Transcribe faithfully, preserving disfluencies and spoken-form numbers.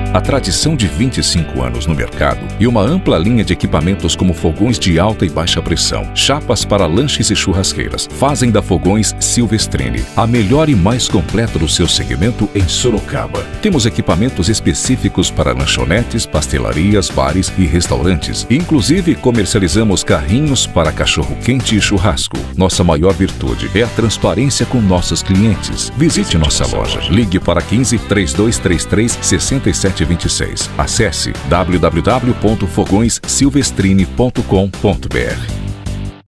A tradição de vinte e cinco anos no mercado e uma ampla linha de equipamentos como fogões de alta e baixa pressão, chapas para lanches e churrasqueiras, fazem da Fogões Silvestrini a melhor e mais completa do seu segmento em Sorocaba. Temos equipamentos específicos para lanchonetes, pastelarias, bares e restaurantes. Inclusive, comercializamos carrinhos para cachorro-quente e churrasco. Nossa maior virtude é a transparência com nossos clientes. Visite nossa loja. Ligue para quinze, três dois três três, seis sete dois seis. Acesse w w w ponto fogões silvestrini ponto com ponto b r.